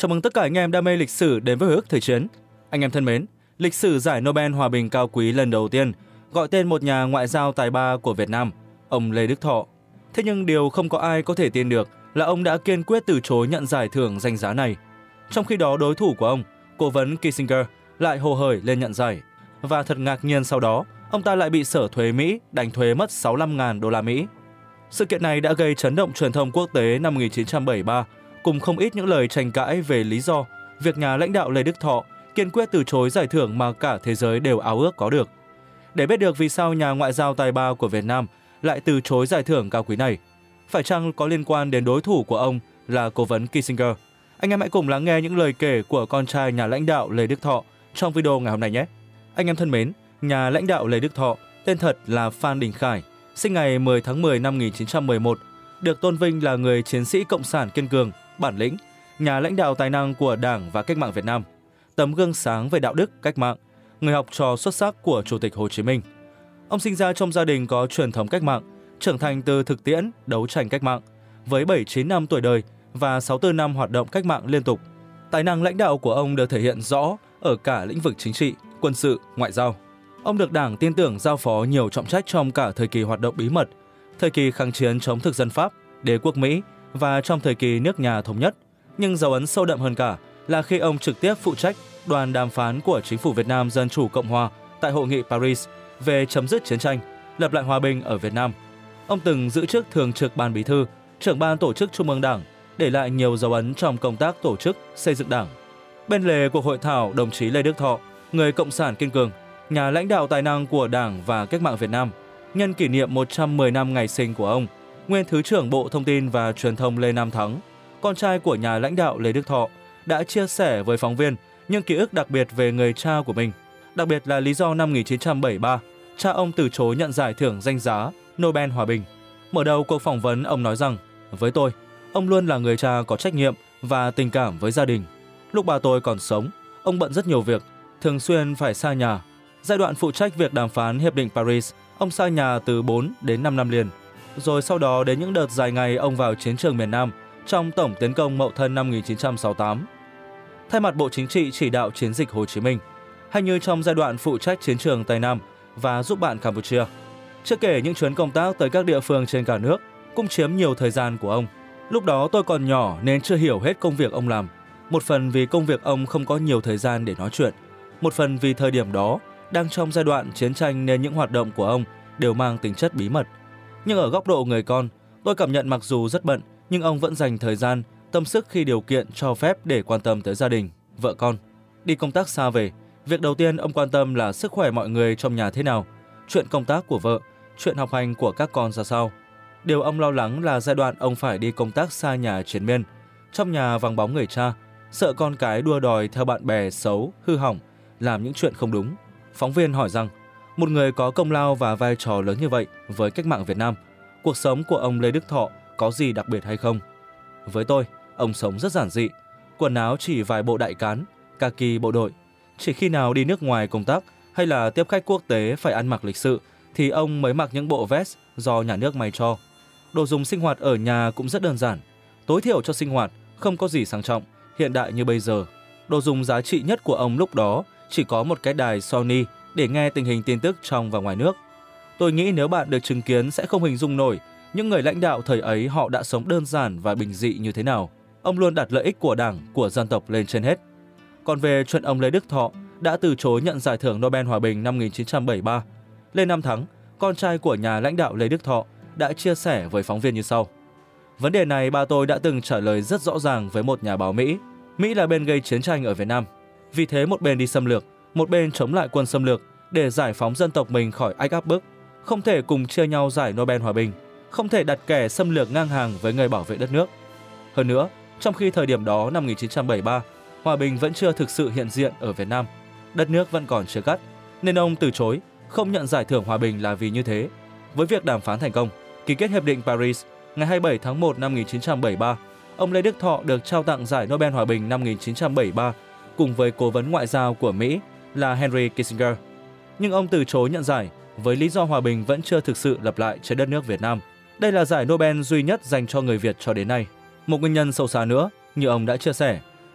Chào mừng tất cả anh em đam mê lịch sử đến với Hồi ức Thời chiến. Anh em thân mến, lịch sử giải Nobel Hòa bình cao quý lần đầu tiên gọi tên một nhà ngoại giao tài ba của Việt Nam, ông Lê Đức Thọ. Thế nhưng điều không có ai có thể tin được là ông đã kiên quyết từ chối nhận giải thưởng danh giá này. Trong khi đó đối thủ của ông, cố vấn Kissinger, lại hồ hởi lên nhận giải. Và thật ngạc nhiên sau đó, ông ta lại bị Sở Thuế Mỹ đánh thuế mất 65.000 đô la Mỹ. Sự kiện này đã gây chấn động truyền thông quốc tế năm 1973, cùng không ít những lời tranh cãi về lý do việc nhà lãnh đạo Lê Đức Thọ kiên quyết từ chối giải thưởng mà cả thế giới đều ao ước có được. Để biết được vì sao nhà ngoại giao tài ba của Việt Nam lại từ chối giải thưởng cao quý này, phải chăng có liên quan đến đối thủ của ông là cố vấn Kissinger? Anh em hãy cùng lắng nghe những lời kể của con trai nhà lãnh đạo Lê Đức Thọ trong video ngày hôm nay nhé. Anh em thân mến, nhà lãnh đạo Lê Đức Thọ, tên thật là Phan Đình Khải, sinh ngày 10 tháng 10 năm 1911, được tôn vinh là người chiến sĩ cộng sản kiên cường, bản lĩnh, nhà lãnh đạo tài năng của Đảng và Cách mạng Việt Nam, tấm gương sáng về đạo đức, cách mạng, người học trò xuất sắc của Chủ tịch Hồ Chí Minh. Ông sinh ra trong gia đình có truyền thống cách mạng, trưởng thành từ thực tiễn đấu tranh cách mạng, với 79 năm tuổi đời và 64 năm hoạt động cách mạng liên tục. Tài năng lãnh đạo của ông được thể hiện rõ ở cả lĩnh vực chính trị, quân sự, ngoại giao. Ông được Đảng tin tưởng giao phó nhiều trọng trách trong cả thời kỳ hoạt động bí mật, thời kỳ kháng chiến chống thực dân Pháp, đế quốc Mỹ và trong thời kỳ nước nhà thống nhất. Nhưng dấu ấn sâu đậm hơn cả là khi ông trực tiếp phụ trách đoàn đàm phán của chính phủ Việt Nam Dân chủ Cộng hòa tại Hội nghị Paris về chấm dứt chiến tranh, lập lại hòa bình ở Việt Nam. Ông từng giữ chức thường trực Ban Bí thư, trưởng ban tổ chức Trung ương Đảng, để lại nhiều dấu ấn trong công tác tổ chức xây dựng Đảng. Bên lề cuộc hội thảo, đồng chí Lê Đức Thọ, người cộng sản kiên cường, nhà lãnh đạo tài năng của Đảng và Cách mạng Việt Nam, nhân kỷ niệm 110 năm ngày sinh của ông, nguyên Thứ trưởng Bộ Thông tin và Truyền thông Lê Nam Thắng, con trai của nhà lãnh đạo Lê Đức Thọ, đã chia sẻ với phóng viên những ký ức đặc biệt về người cha của mình, đặc biệt là lý do năm 1973, cha ông từ chối nhận giải thưởng danh giá Nobel Hòa bình. Mở đầu cuộc phỏng vấn, ông nói rằng, với tôi, ông luôn là người cha có trách nhiệm và tình cảm với gia đình. Lúc ba tôi còn sống, ông bận rất nhiều việc, thường xuyên phải xa nhà. Giai đoạn phụ trách việc đàm phán Hiệp định Paris, ông xa nhà từ 4 đến 5 năm liền. Rồi sau đó đến những đợt dài ngày ông vào chiến trường miền Nam trong tổng tiến công Mậu Thân năm 1968. Thay mặt Bộ Chính trị chỉ đạo chiến dịch Hồ Chí Minh, hay như trong giai đoạn phụ trách chiến trường Tây Nam và giúp bạn Campuchia. Chưa kể những chuyến công tác tới các địa phương trên cả nước cũng chiếm nhiều thời gian của ông. Lúc đó tôi còn nhỏ nên chưa hiểu hết công việc ông làm. Một phần vì công việc ông không có nhiều thời gian để nói chuyện. Một phần vì thời điểm đó đang trong giai đoạn chiến tranh nên những hoạt động của ông đều mang tính chất bí mật. Nhưng ở góc độ người con, tôi cảm nhận mặc dù rất bận, nhưng ông vẫn dành thời gian, tâm sức khi điều kiện cho phép để quan tâm tới gia đình, vợ con. Đi công tác xa về, việc đầu tiên ông quan tâm là sức khỏe mọi người trong nhà thế nào, chuyện công tác của vợ, chuyện học hành của các con ra sao. Điều ông lo lắng là giai đoạn ông phải đi công tác xa nhà triền miên, trong nhà vắng bóng người cha, sợ con cái đua đòi theo bạn bè xấu, hư hỏng, làm những chuyện không đúng. Phóng viên hỏi rằng, một người có công lao và vai trò lớn như vậy với cách mạng Việt Nam, cuộc sống của ông Lê Đức Thọ có gì đặc biệt hay không? Với tôi, ông sống rất giản dị, quần áo chỉ vài bộ đại cán, kaki bộ đội. Chỉ khi nào đi nước ngoài công tác hay là tiếp khách quốc tế phải ăn mặc lịch sự thì ông mới mặc những bộ vest do nhà nước may cho. Đồ dùng sinh hoạt ở nhà cũng rất đơn giản, tối thiểu cho sinh hoạt, không có gì sang trọng, hiện đại như bây giờ. Đồ dùng giá trị nhất của ông lúc đó chỉ có một cái đài Sony để nghe tình hình tin tức trong và ngoài nước. Tôi nghĩ nếu bạn được chứng kiến sẽ không hình dung nổi những người lãnh đạo thời ấy họ đã sống đơn giản và bình dị như thế nào. Ông luôn đặt lợi ích của Đảng, của dân tộc lên trên hết. Còn về chuyện ông Lê Đức Thọ đã từ chối nhận giải thưởng Nobel Hòa bình năm 1973, Lê Nam Thắng, con trai của nhà lãnh đạo Lê Đức Thọ, đã chia sẻ với phóng viên như sau. Vấn đề này ba tôi đã từng trả lời rất rõ ràng với một nhà báo Mỹ. Mỹ là bên gây chiến tranh ở Việt Nam. Vì thế một bên đi xâm lược, một bên chống lại quân xâm lược để giải phóng dân tộc mình khỏi ách áp bức. Không thể cùng chia nhau giải Nobel Hòa bình, không thể đặt kẻ xâm lược ngang hàng với người bảo vệ đất nước. Hơn nữa, trong khi thời điểm đó năm 1973, hòa bình vẫn chưa thực sự hiện diện ở Việt Nam, đất nước vẫn còn chia cắt, nên ông từ chối, không nhận giải thưởng hòa bình là vì như thế. Với việc đàm phán thành công, ký kết Hiệp định Paris ngày 27 tháng 1 năm 1973, ông Lê Đức Thọ được trao tặng giải Nobel Hòa bình năm 1973 cùng với cố vấn ngoại giao của Mỹ là Henry Kissinger. Nhưng ông từ chối nhận giải với lý do hòa bình vẫn chưa thực sự lập lại trên đất nước Việt Nam. Đây là giải Nobel duy nhất dành cho người Việt cho đến nay. Một nguyên nhân sâu xa nữa, như ông đã chia sẻ,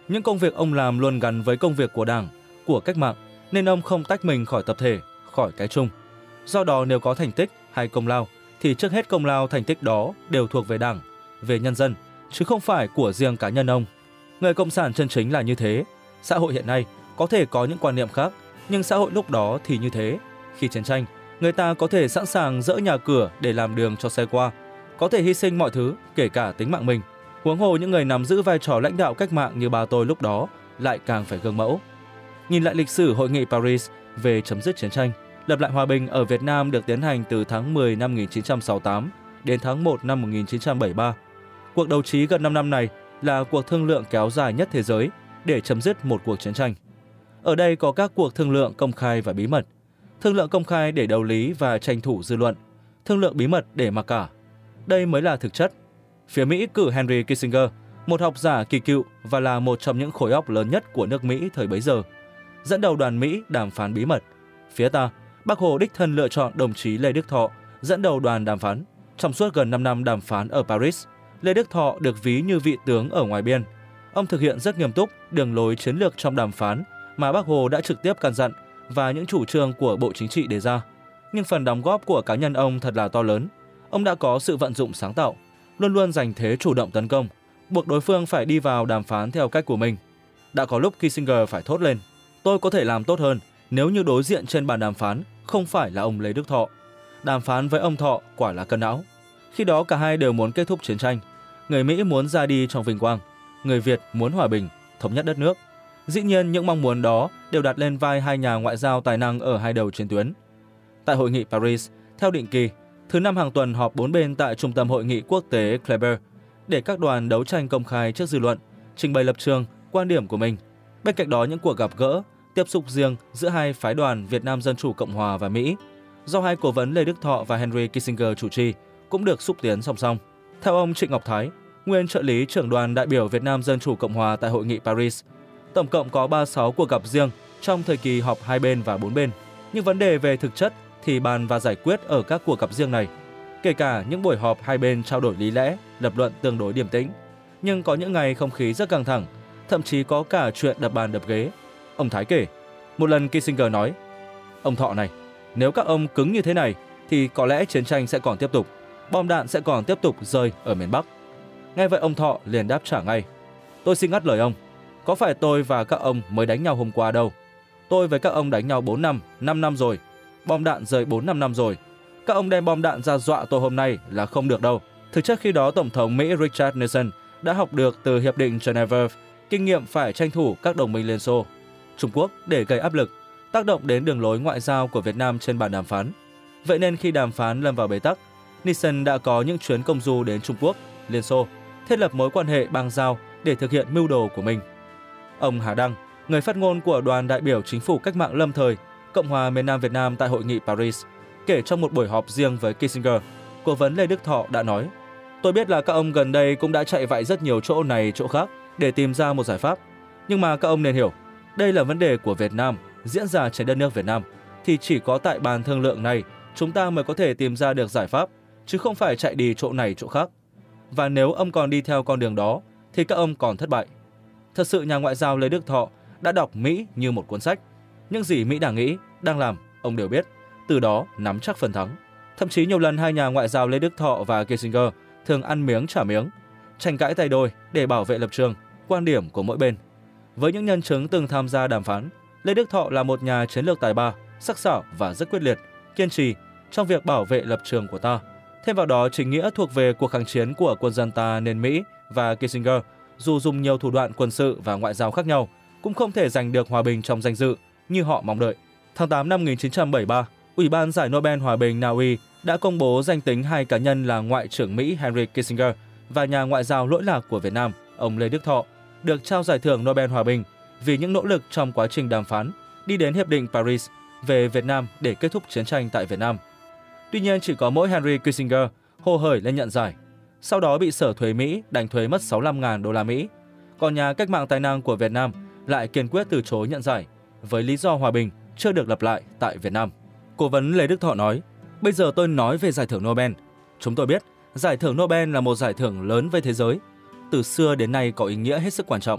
Những công việc ông làm luôn gắn với công việc của Đảng, của cách mạng, nên ông không tách mình khỏi tập thể, khỏi cái chung. Do đó nếu có thành tích hay công lao, thì trước hết công lao thành tích đó đều thuộc về Đảng, về nhân dân, chứ không phải của riêng cá nhân ông. Người Cộng sản chân chính là như thế. Xã hội hiện nay có thể có những quan niệm khác, nhưng xã hội lúc đó thì như thế. Khi chiến tranh, người ta có thể sẵn sàng dỡ nhà cửa để làm đường cho xe qua, có thể hy sinh mọi thứ, kể cả tính mạng mình. Huống hồ những người nắm giữ vai trò lãnh đạo cách mạng như bà tôi lúc đó lại càng phải gương mẫu. Nhìn lại lịch sử Hội nghị Paris về chấm dứt chiến tranh, lập lại hòa bình ở Việt Nam được tiến hành từ tháng 10 năm 1968 đến tháng 1 năm 1973. Cuộc đấu trí gần 5 năm này là cuộc thương lượng kéo dài nhất thế giới để chấm dứt một cuộc chiến tranh. Ở đây có các cuộc thương lượng công khai và bí mật. Thương lượng công khai để đấu lý và tranh thủ dư luận. Thương lượng bí mật để mặc cả. Đây mới là thực chất. Phía Mỹ cử Henry Kissinger, một học giả kỳ cựu và là một trong những khối óc lớn nhất của nước Mỹ thời bấy giờ, dẫn đầu đoàn Mỹ đàm phán bí mật. Phía ta, Bác Hồ đích thân lựa chọn đồng chí Lê Đức Thọ dẫn đầu đoàn đàm phán. Trong suốt gần 5 năm đàm phán ở Paris, Lê Đức Thọ được ví như vị tướng ở ngoài biên. Ông thực hiện rất nghiêm túc đường lối chiến lược trong đàm phán mà Bác Hồ đã trực tiếp căn dặn và những chủ trương của Bộ Chính trị đề ra. Nhưng phần đóng góp của cá nhân ông thật là to lớn. Ông đã có sự vận dụng sáng tạo, luôn luôn giành thế chủ động tấn công, buộc đối phương phải đi vào đàm phán theo cách của mình. Đã có lúc Kissinger phải thốt lên: "Tôi có thể làm tốt hơn nếu như đối diện trên bàn đàm phán không phải là ông Lê Đức Thọ." Đàm phán với ông Thọ quả là cân não. Khi đó cả hai đều muốn kết thúc chiến tranh. Người Mỹ muốn ra đi trong vinh quang, người Việt muốn hòa bình, thống nhất đất nước. Dĩ nhiên những mong muốn đó đều đặt lên vai hai nhà ngoại giao tài năng ở hai đầu chiến tuyến. Tại Hội nghị Paris, theo định kỳ, thứ 5 hàng tuần họp 4 bên tại Trung tâm Hội nghị Quốc tế Kleber để các đoàn đấu tranh công khai trước dư luận, trình bày lập trường, quan điểm của mình. Bên cạnh đó những cuộc gặp gỡ, tiếp xúc riêng giữa hai phái đoàn Việt Nam Dân Chủ Cộng Hòa và Mỹ, do hai cố vấn Lê Đức Thọ và Henry Kissinger chủ trì, cũng được xúc tiến song song. Theo ông Trịnh Ngọc Thái, nguyên trợ lý trưởng đoàn đại biểu Việt Nam Dân Chủ Cộng Hòa tại Hội nghị Paris, tổng cộng có 36 cuộc gặp riêng trong thời kỳ họp hai bên và 4 bên. Nhưng vấn đề về thực chất thì bàn và giải quyết ở các cuộc gặp riêng này. Kể cả những buổi họp hai bên trao đổi lý lẽ, lập luận tương đối điềm tĩnh. Nhưng có những ngày không khí rất căng thẳng, thậm chí có cả chuyện đập bàn đập ghế. Ông Thái kể, một lần Kissinger nói: "Ông Thọ này, nếu các ông cứng như thế này thì có lẽ chiến tranh sẽ còn tiếp tục, bom đạn sẽ còn tiếp tục rơi ở miền Bắc." Nghe vậy ông Thọ liền đáp trả ngay: "Tôi xin ngắt lời ông, có phải tôi và các ông mới đánh nhau hôm qua đâu. Tôi với các ông đánh nhau 4 năm, 5 năm rồi. Bom đạn rơi 4-5 năm rồi. Các ông đem bom đạn ra dọa tôi hôm nay là không được đâu." Thực chất khi đó Tổng thống Mỹ Richard Nixon đã học được từ Hiệp định Geneva kinh nghiệm phải tranh thủ các đồng minh Liên Xô, Trung Quốc để gây áp lực, tác động đến đường lối ngoại giao của Việt Nam trên bàn đàm phán. Vậy nên khi đàm phán lâm vào bế tắc, Nixon đã có những chuyến công du đến Trung Quốc, Liên Xô, thiết lập mối quan hệ bang giao để thực hiện mưu đồ của mình. Ông Hà Đăng, người phát ngôn của đoàn đại biểu Chính phủ Cách mạng lâm thời Cộng hòa miền Nam Việt Nam tại Hội nghị Paris, kể trong một buổi họp riêng với Kissinger, cố vấn Lê Đức Thọ đã nói: "Tôi biết là các ông gần đây cũng đã chạy vạy rất nhiều chỗ này chỗ khác để tìm ra một giải pháp. Nhưng mà các ông nên hiểu, đây là vấn đề của Việt Nam, diễn ra trên đất nước Việt Nam, thì chỉ có tại bàn thương lượng này chúng ta mới có thể tìm ra được giải pháp, chứ không phải chạy đi chỗ này chỗ khác. Và nếu ông còn đi theo con đường đó, thì các ông còn thất bại." Thật sự nhà ngoại giao Lê Đức Thọ đã đọc Mỹ như một cuốn sách. Những gì Mỹ đang nghĩ, đang làm, ông đều biết, từ đó nắm chắc phần thắng. Thậm chí nhiều lần hai nhà ngoại giao Lê Đức Thọ và Kissinger thường ăn miếng trả miếng, tranh cãi tay đôi để bảo vệ lập trường, quan điểm của mỗi bên. Với những nhân chứng từng tham gia đàm phán, Lê Đức Thọ là một nhà chiến lược tài ba, sắc sảo và rất quyết liệt, kiên trì trong việc bảo vệ lập trường của ta. Thêm vào đó, chính nghĩa thuộc về cuộc kháng chiến của quân dân ta nên Mỹ và Kissinger, dù dùng nhiều thủ đoạn quân sự và ngoại giao khác nhau, cũng không thể giành được hòa bình trong danh dự như họ mong đợi. Tháng 8 năm 1973, Ủy ban Giải Nobel Hòa bình Na Uy đã công bố danh tính hai cá nhân là Ngoại trưởng Mỹ Henry Kissinger và nhà ngoại giao lỗi lạc của Việt Nam, ông Lê Đức Thọ, được trao giải thưởng Nobel Hòa bình vì những nỗ lực trong quá trình đàm phán đi đến Hiệp định Paris về Việt Nam để kết thúc chiến tranh tại Việt Nam. Tuy nhiên, chỉ có mỗi Henry Kissinger hồ hởi lên nhận giải, sau đó bị Sở Thuế Mỹ đánh thuế mất 65.000 đô la Mỹ. Còn nhà cách mạng tài năng của Việt Nam lại kiên quyết từ chối nhận giải với lý do hòa bình chưa được lập lại tại Việt Nam. Cố vấn Lê Đức Thọ nói: "Bây giờ tôi nói về giải thưởng Nobel. Chúng tôi biết giải thưởng Nobel là một giải thưởng lớn với thế giới. Từ xưa đến nay có ý nghĩa hết sức quan trọng.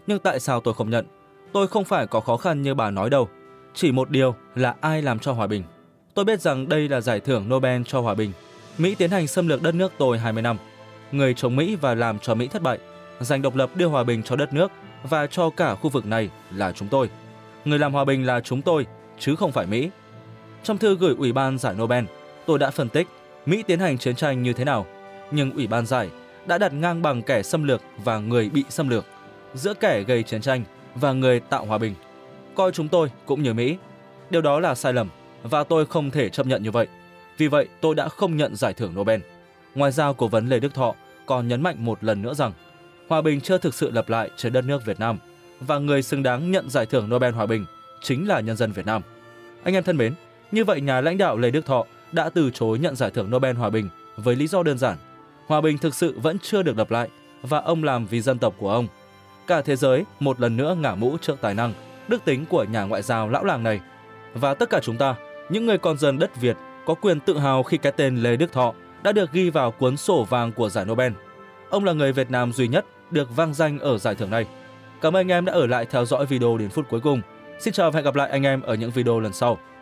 Nhưng tại sao tôi không nhận? Tôi không phải có khó khăn như bà nói đâu. Chỉ một điều là ai làm cho hòa bình. Tôi biết rằng đây là giải thưởng Nobel cho hòa bình. Mỹ tiến hành xâm lược đất nước tôi 20 năm. Người chống Mỹ và làm cho Mỹ thất bại, giành độc lập đưa hòa bình cho đất nước và cho cả khu vực này là chúng tôi. Người làm hòa bình là chúng tôi, chứ không phải Mỹ. Trong thư gửi Ủy ban giải Nobel, tôi đã phân tích Mỹ tiến hành chiến tranh như thế nào, nhưng Ủy ban giải đã đặt ngang bằng kẻ xâm lược và người bị xâm lược, giữa kẻ gây chiến tranh và người tạo hòa bình, coi chúng tôi cũng như Mỹ. Điều đó là sai lầm và tôi không thể chấp nhận như vậy. Vì vậy, tôi đã không nhận giải thưởng Nobel. Ngoài ra, cố vấn Lê Đức Thọ còn nhấn mạnh một lần nữa rằng hòa bình chưa thực sự lập lại trên đất nước Việt Nam và người xứng đáng nhận giải thưởng Nobel Hòa bình chính là nhân dân Việt Nam. Anh em thân mến, như vậy nhà lãnh đạo Lê Đức Thọ đã từ chối nhận giải thưởng Nobel Hòa bình với lý do đơn giản: hòa bình thực sự vẫn chưa được lập lại và ông làm vì dân tộc của ông. Cả thế giới một lần nữa ngả mũ trước tài năng, đức tính của nhà ngoại giao lão làng này. Và tất cả chúng ta, những người con dân đất Việt, có quyền tự hào khi cái tên Lê Đức Thọ đã được ghi vào cuốn sổ vàng của giải Nobel. Ông là người Việt Nam duy nhất được vang danh ở giải thưởng này. Cảm ơn anh em đã ở lại theo dõi video đến phút cuối cùng. Xin chào và hẹn gặp lại anh em ở những video lần sau.